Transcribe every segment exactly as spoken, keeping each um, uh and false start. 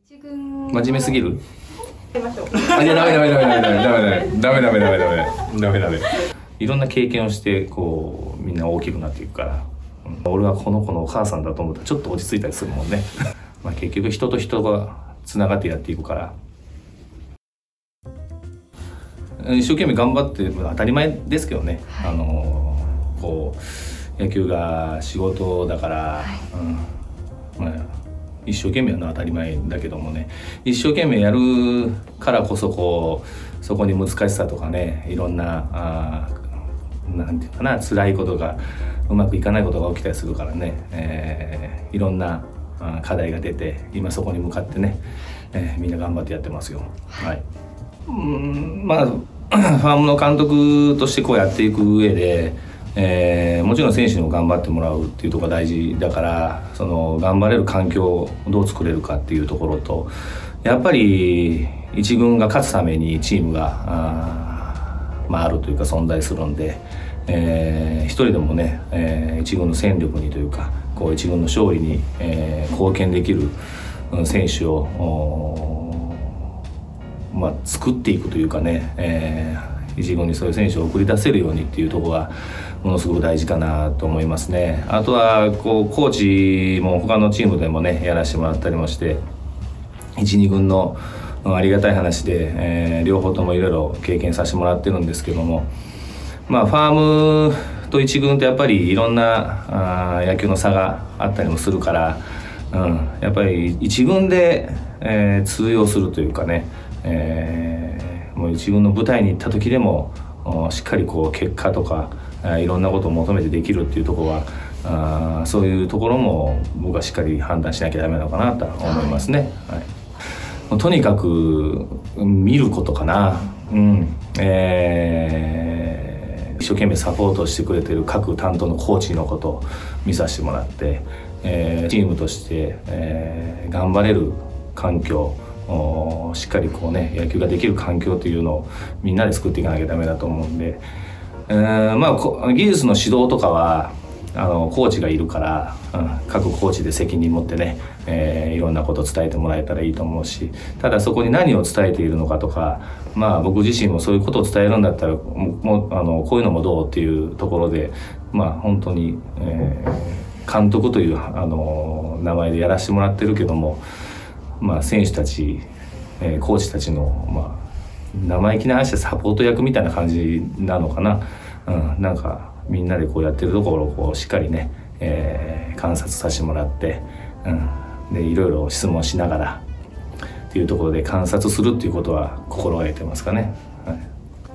真面目すぎる？あ、いや、ダメダメダメダメダメダメダメダメダメダメダメダメ。いろんな経験をしてこうみんな大きくなっていくから、うん、俺はこの子のお母さんだと思ったらちょっと落ち着いたりするもんね。まあ結局人と人がつながってやっていくから、一生懸命頑張って当たり前ですけどね、はい、あのこう野球が仕事だから、はい、うん、まあ一生懸命やるのは当たり前だけどもね、一生懸命やるからこそこうそこに難しさとかね、いろんなあなんていうかな、辛いことがうまくいかないことが起きたりするからね、えー、いろんな課題が出て、今そこに向かってね、えー、みんな頑張ってやってますよ。はい。うん、まあファームの監督としてこうやっていく上で、えー、もちろん選手にも頑張ってもらうっていうところが大事だから、その頑張れる環境をどう作れるかっていうところと、やっぱり一軍が勝つためにチームがあ、まあ、あるというか存在するんで、えー、一人でもね、えー、一軍の戦力にというかこう一軍の勝利に、えー、貢献できる選手を、まあ、作っていくというかね、えー、一軍にそういう選手を送り出せるようにっていうところがものすごく大事かなと思いますね。あとはこうコーチも他のチームでもねやらせてもらったりもして、いち、に軍のありがたい話で、えー、両方ともいろいろ経験させてもらってるんですけども、まあファームといち軍ってやっぱりいろんなあ野球の差があったりもするから、うん、やっぱりいち軍で、えー、通用するというかね、えー、もういち軍の舞台に行った時でもしっかりこう結果とかいろんなことを求めてできるっていうところは、あそういうところも僕はしっかり判断しなきゃダメなのかなと思いますね。はいはい、とにかく見ることかな。うん、えー、一生懸命サポートしてくれてる各担当のコーチのことを見させてもらって、えー、チームとして、えー、頑張れる環境、しっかりこうね野球ができる環境というのをみんなで作っていかなきゃダメだと思うんで、えー、まあ技術の指導とかはあのコーチがいるから、うん、各コーチで責任持ってね、えー、いろんなことを伝えてもらえたらいいと思うし、ただそこに何を伝えているのかとか、まあ僕自身もそういうことを伝えるんだったらもうあのこういうのもどうっていうところで、まあ本当に、えー、監督というあの名前でやらせてもらってるけども、まあ選手たち、えー、コーチたちの、まあ、生意気な話でサポート役みたいな感じなのかな。うん、なんかみんなでこうやってるところをこうしっかりね、えー、観察させてもらって、うん、でいろいろ質問しながらっていうところで観察するっていうことは心がけてますかね。はい、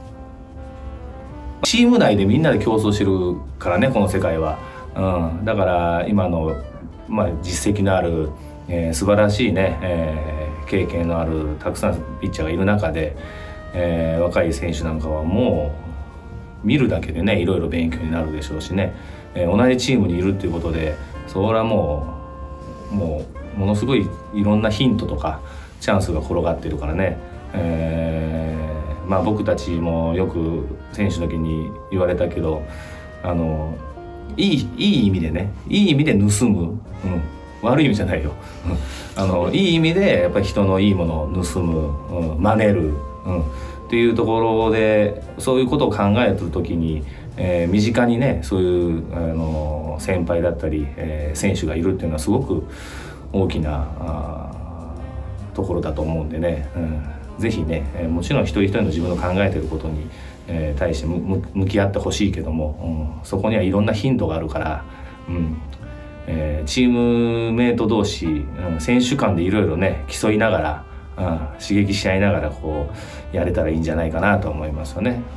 チーム内でみんなで競争してるからね、この世界は。うん、だから今の、まあ、実績のある、えー、素晴らしいね、えー、経験のあるたくさんピッチャーがいる中で、えー、若い選手なんかはもう見るだけでねいろいろ勉強になるでしょうしね、えー、同じチームにいるっていうことでそれはもうもうものすごいいろんなヒントとかチャンスが転がってるからね、えー、まあ僕たちもよく選手の時に言われたけど、あのいいいい意味でね、いい意味で盗む、うん、悪い意味じゃないよあのいい意味でやっぱり人のいいものを盗む、うん、真似る、うんっていうところでそういうことを考えてる時に、えー、身近にねそういうあの先輩だったり、えー、選手がいるっていうのはすごく大きなあところだと思うんでね、うん、ぜひね、えー、もちろん一人一人の自分の考えてることに、えー、対してむ向き合ってほしいけども、うん、そこにはいろんなヒントがあるから、うんえー、チームメイト同士、うん、選手間でいろいろね競いながらうん、刺激し合いながらこうやれたらいいんじゃないかなと思いますよね。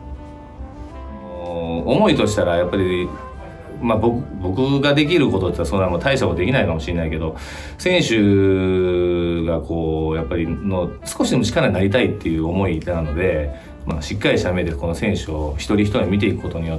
思いとしたらやっぱり、まあ、僕, 僕ができることってそんなもう大したことできないかもしれないけど、選手がこうやっぱりの少しでも力になりたいっていう思いなので、まあ、しっかりした目でこの選手を一人一人見ていくことによって、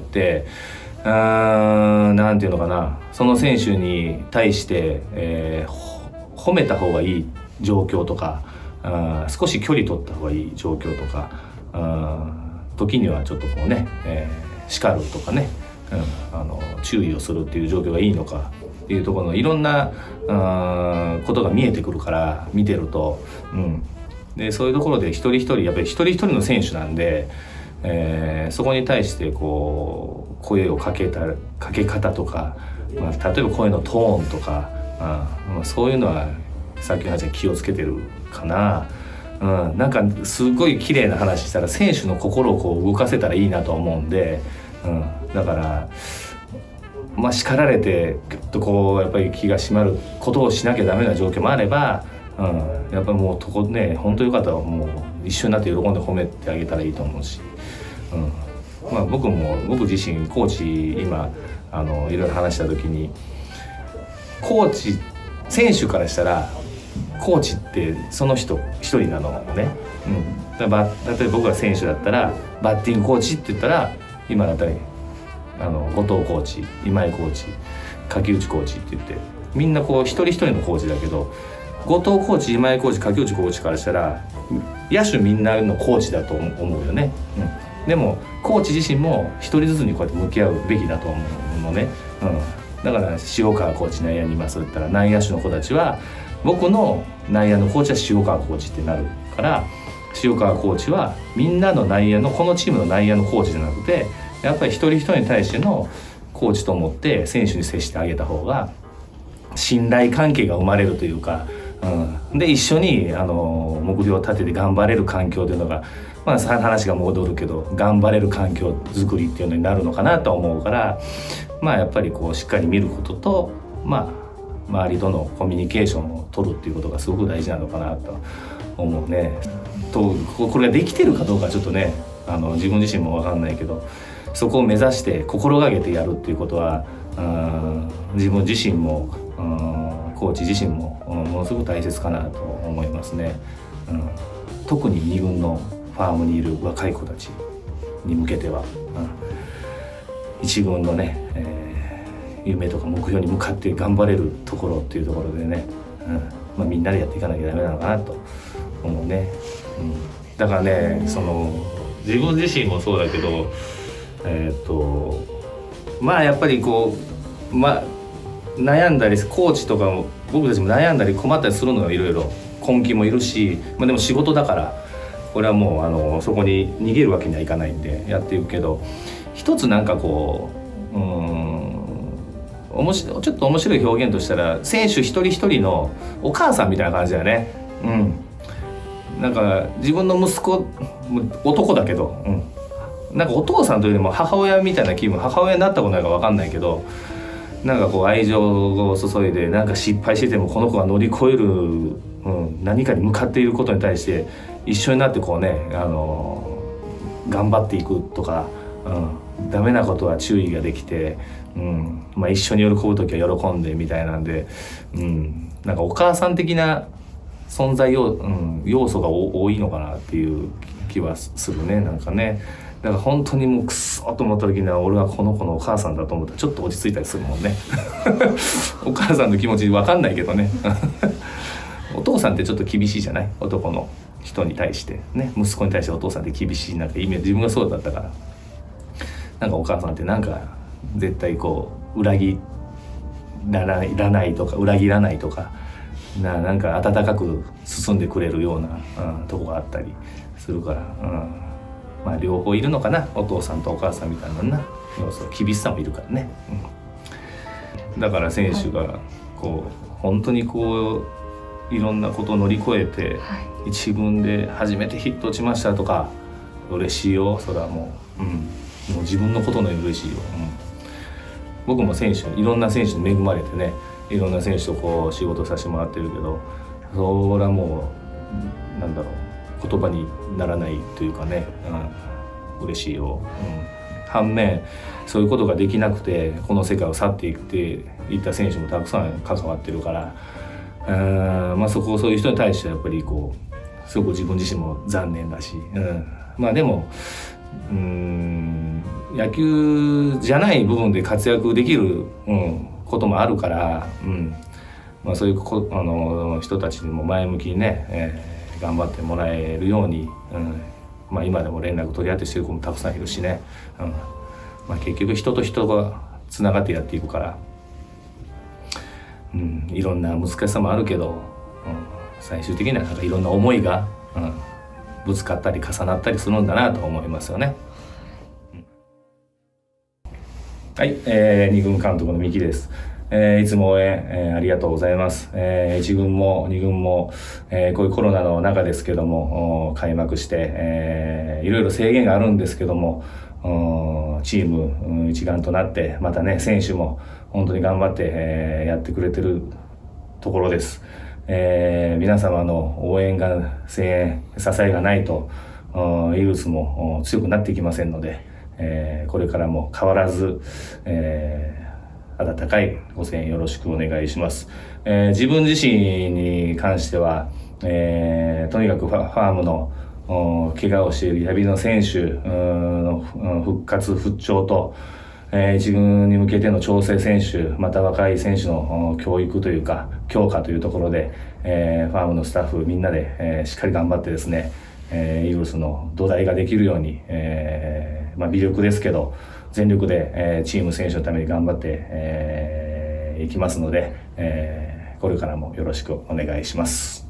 うーんなんていうのかな、その選手に対して、えー、褒めた方がいい状況とか、あ少し距離取った方がいい状況とか、あ時にはちょっとこうね、えー、叱るとかね、うん、あの注意をするっていう状況がいいのかっていうところのいろんなあことが見えてくるから見てると、うん、でそういうところで一人一人やっぱり一人一人の選手なんで、えー、そこに対してこう声をかけたかけ方とか、まあ、例えば声のトーンとか、あまあ、そういうのはさっきの話に気をつけてるかな。うん、なんかすごい綺麗な話したら選手の心をこう動かせたらいいなと思うんで、うん、だからまあ叱られてぐっとこうやっぱり気が締まることをしなきゃダメな状況もあれば、うん、やっぱりもうとこね本当よかったらもう一緒になって喜んで褒めてあげたらいいと思うし、うんまあ、僕も僕自身コーチ今あのいろいろ話した時にコーチ選手からしたらコーチってその人一人なのね、うん、だから例えば僕が選手だったらバッティングコーチって言ったら今だったらあの後藤コーチ今井コーチ柿内コーチって言ってみんなこう一人一人のコーチだけど後藤コーチ今井コーチ柿内コーチからしたら野手みんなのコーチだと思うよね、うん、でもコーチ自身も一人ずつにこうやって向き合うべきだと思うのね、うん、だから塩川コーチ内野にいますって言ったら内野手の子たちは僕の内野のコーチは塩川コーチってなるから塩川コーチはみんなの内野のこのチームの内野のコーチじゃなくてやっぱり一人一人に対してのコーチと思って選手に接してあげた方が信頼関係が生まれるというか、うん、で一緒にあの目標を立てて頑張れる環境というのが、まあ、話が戻るけど頑張れる環境づくりっていうのになるのかなと思うからまあやっぱりこうしっかり見ることとまあ周りとのコミュニケーションを取るっていうことがすごく大事なのかなと思うね。とこれができてるかどうかちょっとねあの自分自身も分かんないけどそこを目指して心がけてやるっていうことは自分自身もコーチ自身もものすごく大切かなと思いますね、うん、特にに軍のファームにいる若い子たちに向けては、うん、いち軍のね、えー、夢とか目標に向かって頑張れるところっていうところでね、うんまあ、みんなでやっていかなきゃダメなのかなと思うね、うん、だからねその自分自身もそうだけどえー、っとまあやっぱりこう、まあ、悩んだりコーチとかも僕たちも悩んだり困ったりするのよいろいろ根気もいるし、まあ、でも仕事だからこれはもうあのそこに逃げるわけにはいかないんでやっていくけど一つなんかこううーん面白ちょっと面白い表現としたら選手一人一人のお母さんみたいな感じだよね。うん、なんか自分の息子男だけど、うんなんかお父さんというよりも母親みたいな気分母親になったことないか分かんないけどなんかこう愛情を注いでなんか失敗しててもこの子が乗り越える、うん、何かに向かっていることに対して一緒になってこうね、あの頑張っていくとか、うん、ダメなことは注意ができて、うんまあ、一緒に喜ぶ時は喜んでみたいなんで、うん、なんかお母さん的な存在要、うん、要素が多いのかなっていう気はするねなんかね。だから本当にもうクソと思った時には俺はこの子のお母さんだと思ったらちょっと落ち着いたりするもんねお母さんの気持ち分かんないけどねお父さんってちょっと厳しいじゃない男の人に対してね息子に対してお父さんって厳しいなんかイメージ自分がそうだったからなんかお母さんってなんか絶対こう裏切らない、らないとか裏切らないとか な, なんか温かく包んでくれるような、うん、とこがあったりするから、うんまあ、両方いるのかなお父さんとお母さんみたいなな要素厳しさもいるからね、うん、だから選手がこう本当にこういろんなことを乗り越えて一軍で初めてヒット打ちましたとか嬉しいよそれはもう、うん、もう自分のことのより嬉しいよ、うん、僕も選手いろんな選手に恵まれてねいろんな選手とこう仕事させてもらってるけどそれはもうなんだろう言葉にならないというかね、うん、嬉しいよ、うん、反面そういうことができなくてこの世界を去っていっていった選手もたくさん関わってるから、うんまあ、そこそういう人に対してはやっぱりこうすごく自分自身も残念だし、うん、まあでもうん野球じゃない部分で活躍できる、うん、こともあるから、うんまあ、そういうこあの人たちにも前向きにね、えー頑張ってもらえるように、うんまあ、今でも連絡取り合ってしてる子もたくさんいるしね、うんまあ、結局人と人がつながってやっていくからうん、いろんな難しさもあるけど、うん、最終的にはなんかいろんな思いが、うん、ぶつかったり重なったりするんだなと思いますよね。うん、はい、えー、に軍監督の三木です。えー、いつも応援、えー、ありがとうございます。えー、いち軍もに軍も、えー、こういうコロナの中ですけども開幕して、えー、いろいろ制限があるんですけども、チーム一丸となってまたね選手も本当に頑張って、えー、やってくれてるところです。えー、皆様の応援が声援支えがないとイーグルスも強くなっていきませんので、えー、これからも変わらず、えー温かいご声援よろしくお願いします。えー、自分自身に関しては、えー、とにかくファームの怪我をしているリハビリの選手の復活復調と、えー、一軍に向けての調整選手また若い選手の教育というか強化というところで、えー、ファームのスタッフみんなで、えー、しっかり頑張ってですね、えー、イーグルスの土台ができるように、えーまあ、微力ですけど全力で、えー、チーム選手のために頑張って、えー、いきますので、えー、これからもよろしくお願いします。